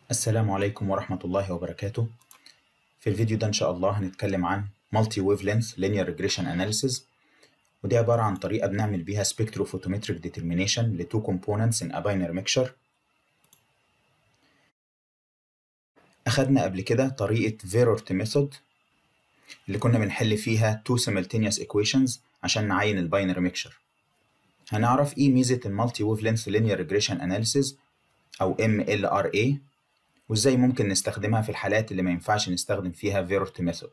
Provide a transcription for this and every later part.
السلام عليكم ورحمة الله وبركاته. في الفيديو ده إن شاء الله هنتكلم عن Multi Wavelength Linear Regression Analysis، ودي عبارة عن طريقة بنعمل بيها Spectrophotometric Determination ل two components in a binary mixture. أخدنا قبل كده طريقة Verorte Method اللي كنا بنحل فيها two simultaneous equations عشان نعين الباينري mixture. هنعرف إيه ميزة Multi Wavelength Linear Regression Analysis أو MLRA، وإزاي ممكن نستخدمها في الحالات اللي ما ينفعش نستخدم فيها Verorte Method.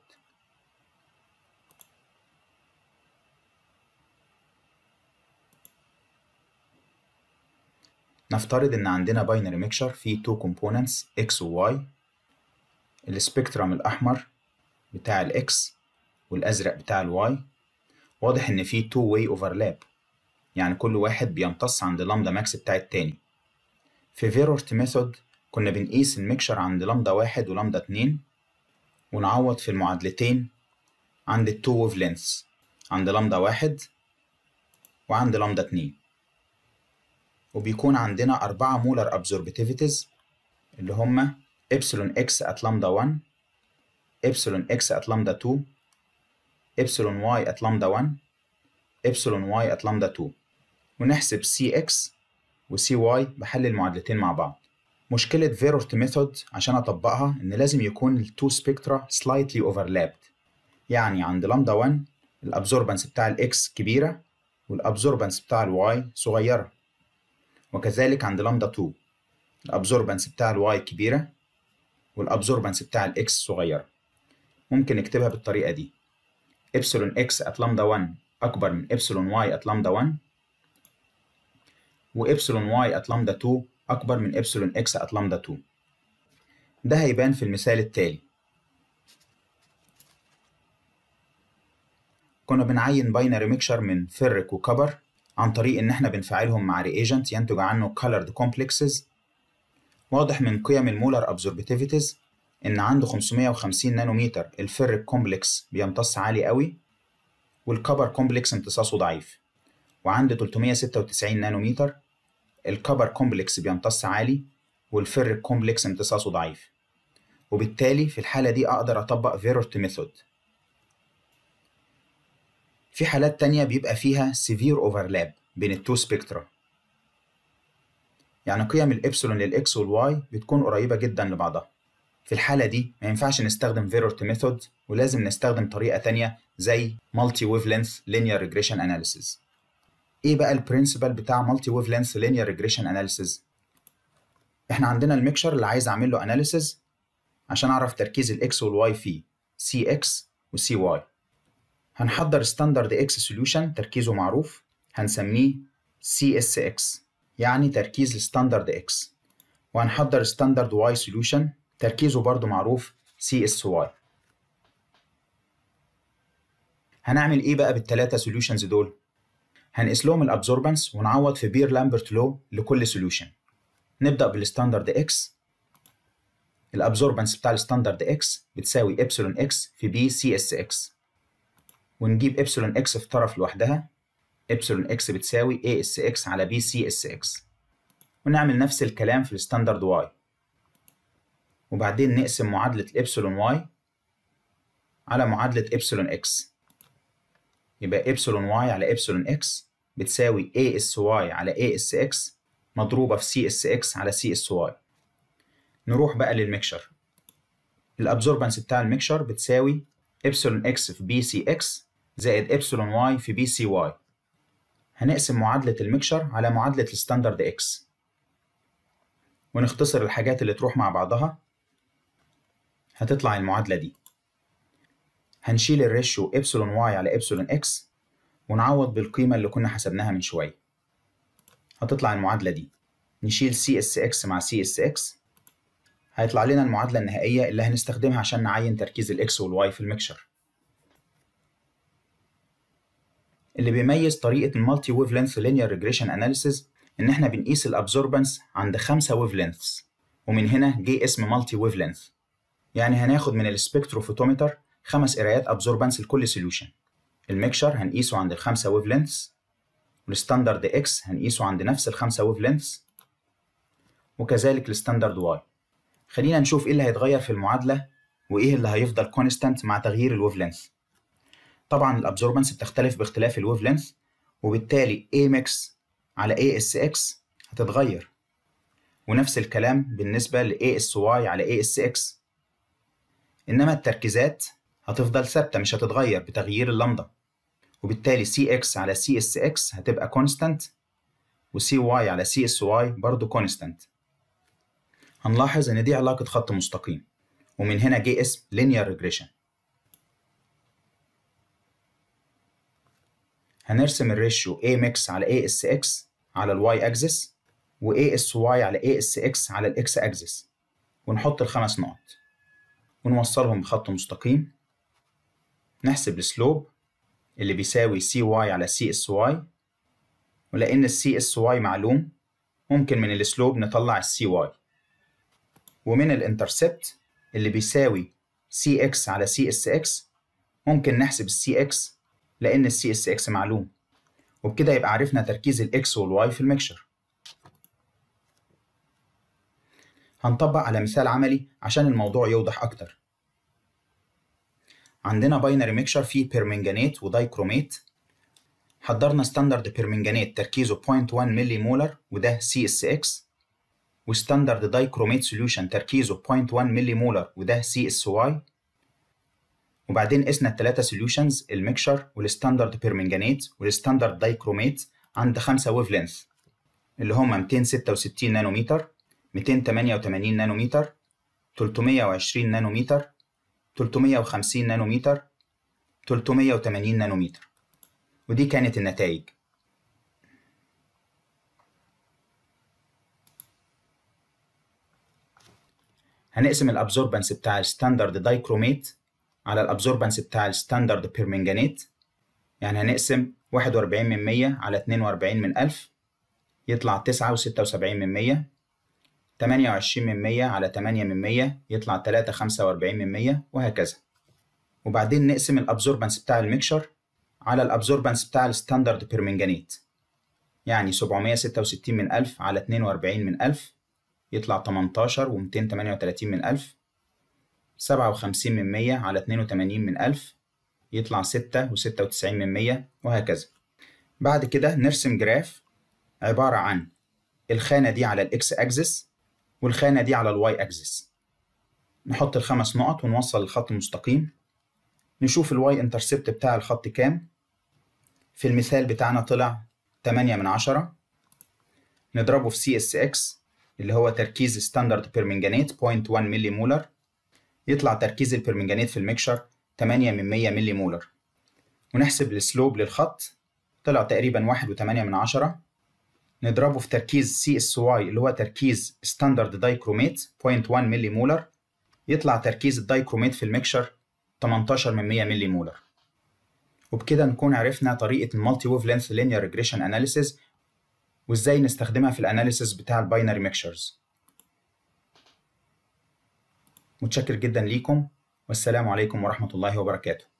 نفترض إن عندنا باينري ميكشر فيه two components X و Y. السبيكترم الأحمر بتاع ال X والأزرق بتاع ال Y. واضح إن فيه two way overlap، يعني كل واحد بيمتص عند لامدا ماكس بتاع التاني. في Verorte ميثود كنا بنقيس الميكشر عند لامدا 1 ولامدا 2، ونعوض في المعادلتين عند ال two wavelengths عند لامدا 1 وعند لامدا 2. وبيكون عندنا 4 مولر absorbativities اللي هما إبسلون إكس at لامدا 1، إبسلون إكس at لامدا 2، إبسلون واي at لامدا 1، إبسلون واي at لامدا 2. ونحسب سي إكس وسي واي بحل المعادلتين مع بعض. مشكلة Verorte ميثود عشان أطبقها إن لازم يكون ال two spectra slightly overlapped، يعني عند لامدا 1 الأبزوربنس بتاع الإكس كبيرة والأبزوربنس بتاع الواي صغيرة، وكذلك عند لامدا 2 الأبزوربنس بتاع الواي كبيرة والأبزوربنس بتاع الإكس صغيرة. ممكن نكتبها بالطريقة دي: إبسلون إكس at لامدا 1 أكبر من إبسلون واي at لامدا 1، وإبسلون واي at لامدا 2 أكبر من إبسلون إكس at لامدا 2. ده هيبان في المثال التالي. كنا بنعين باينري ميكشر من فيريك وكبر عن طريق إن إحنا بنفعلهم مع رياجنت ينتج عنه colored complexes. واضح من قيم المولر أبزورباتيفيتيز إن عنده 550 نانومتر الفيريك كومبلكس بيمتص عالي قوي، والكبر كومبلكس امتصاصه ضعيف. وعند 396 نانومتر الكبر كومبلكس بيمتص عالي والفيريك كومبلكس امتصاصه ضعيف. وبالتالي في الحالة دي أقدر أطبق Verorte ميثود. في حالات تانية بيبقى فيها severe overlap بين التو سبيكترا، يعني قيم الإبسلون للإكس والواي بتكون قريبة جدا لبعضها. في الحالة دي ما ينفعش نستخدم Verorte ميثود، ولازم نستخدم طريقة تانية زي Multi Wavelength Linear Regression Analysis. إيه بقى البرنسبل بتاع Multi Wavelength Linear Regression Analysis؟ إحنا عندنا الميكشر اللي عايز أعمل له أناليسيز عشان أعرف تركيز الإكس والواي فيه CX وCY. هنحضر ستاندرد إكس سوليوشن تركيزه معروف، هنسميه CSX، يعني تركيز الستاندرد إكس. وهنحضر ستاندرد واي سوليوشن تركيزه برضو معروف CSY. هنعمل إيه بقى بالتلاتة سوليوشنز دول؟ هنقيس لهم الابزوربنس ونعوض في بير لامبرت لو لكل سوليوشن. نبدأ بالستاندرد إكس. الابزوربنس بتاع الستاندرد إكس بتساوي إبسلون إكس في بي CSX، ونجيب إبسلون إكس في طرف لوحدها. إبسلون إكس بتساوي ASX على بي CSX، ونعمل نفس الكلام في الستاندرد واي. وبعدين نقسم معادلة الإبسلون واي على معادلة إبسلون إكس، يبقى إبسلون واي على إبسلون إكس بتساوي ASY على ASX مضروبة في CSX على CSY. نروح بقى للميكشر. الأبزوربنس بتاع الميكشر بتساوي إبسلون إكس في بي سي إكس زائد إبسلون واي في بي سي واي. هنقسم معادلة الميكشر على معادلة الستاندرد إكس، ونختصر الحاجات اللي تروح مع بعضها. هتطلع المعادلة دي. هنشيل الريشيو إبسلون واي على إبسلون إكس ونعوض بالقيمة اللي كنا حسبناها من شوية. هتطلع المعادلة دي. نشيل CSX مع CSX، هيطلع لنا المعادلة النهائية اللي هنستخدمها عشان نعين تركيز الإكس والواي في الميكشر. اللي بيميز طريقة المالتي ويف لينث لينير ريجريشن اناليسيز إن إحنا بنقيس الأبزوربنس عند 5 ويف لينثs، ومن هنا جه اسم مالتي ويف لينث. يعني هناخد من السبكتروفوتومتر 5 قرايات أبزوربنس لكل سوليوشن. الميكشر هنقيسه عند ال5 ويف لينثs، والستاندرد إكس هنقيسه عند نفس ال5 ويف لينثs، وكذلك الستاندرد واي. خلينا نشوف ايه اللي هيتغير في المعادلة وايه اللي هيفضل كونستانت مع تغيير الويف لينث. طبعا الابزوربنس بتختلف باختلاف الويف لينث، وبالتالي AMX على ASX هتتغير، ونفس الكلام بالنسبة ل ASY على ASX. إنما التركيزات هتفضل ثابتة مش هتتغير بتغيير اللمدة، وبالتالي CX على CSX هتبقى constant، و CY على CSY برضو constant. هنلاحظ إن دي علاقة خط مستقيم، ومن هنا جه اسم linear regression. هنرسم الريشيو AMX على ASX على الواي اكسس، و ASY على ASX على الاكس اكسس، ونحط ال5 نقط ونوصلهم بخط مستقيم. نحسب السلوب اللي بيساوي CY على CSY، ولأن ال CSY معلوم ممكن من السلوب نطلع ال CY، ومن الانترسبت اللي بيساوي CX على CSX ممكن نحسب ال CX لأن ال CSX معلوم، وبكده يبقى عرفنا تركيز ال X وال Y في الميكشر. هنطبق على مثال عملي عشان الموضوع يوضح أكتر. عندنا باينري ميكشر فيه بيرمنجانيت ودايكروميت. حضرنا ستاندرد بيرمنجانيت تركيزه 0.1 ملي مولر وده CSX، وستاندرد دايكروميت سوليوشن تركيزه 0.1 ملي مولر وده CSY. وبعدين قسنا الثلاثة سوليوشنز، الميكشر والستاندرد بيرمنجانيت والستاندرد دايكروميت، عند 5 ويف لينث اللي هما 266 نانومتر، 288 نانومتر، 320 نانومتر، 350 نانومتر، 380 نانومتر. ودي كانت النتائج. هنقسم الابزوربنس بتاع الستاندرد دايكروميت على الابزوربنس بتاع الستاندرد بيرمنجانيت. يعني هنقسم 41% على 42/1000 يطلع 9.76%، 28% على 8% يطلع 3.45%، وهكذا. وبعدين نقسم الابزوربنس بتاع الميكشر على الابزوربنس بتاع الستاندرد بيرمنجانيت، يعني 766/1000 على 42/1000 يطلع 18 و238/1000، 57% على 82/1000 يطلع 6 و96%، وهكذا. بعد كده نرسم جراف عبارة عن الخانة دي على الإكس أكسس والخانة دي على الواي أكسس. نحط ال5 نقط ونوصل الخط المستقيم. نشوف الواي انترسبت بتاع الخط كام. في المثال بتاعنا طلع 8/10. نضربه في CSX اللي هو تركيز ستاندرد بيرمنجانيت 0.1 ملي مولر، يطلع تركيز البيرمنجانيت في الميكشر 8/100 ملي مولر. ونحسب السلوب للخط، طلع تقريبا 1.8. نضربه في تركيز CSY اللي هو تركيز ستاندرد دايكروميت 0.1 ملي مولر، يطلع تركيز الدايكروميت في الميكشر 18/100 ملي مولر. وبكده نكون عرفنا طريقة المالتي ويف لينث لينير ريجريشن اناليسيز وازاي نستخدمها في الاناليسيز بتاع الباينري ميكشرز. متشكر جدا ليكم، والسلام عليكم ورحمة الله وبركاته.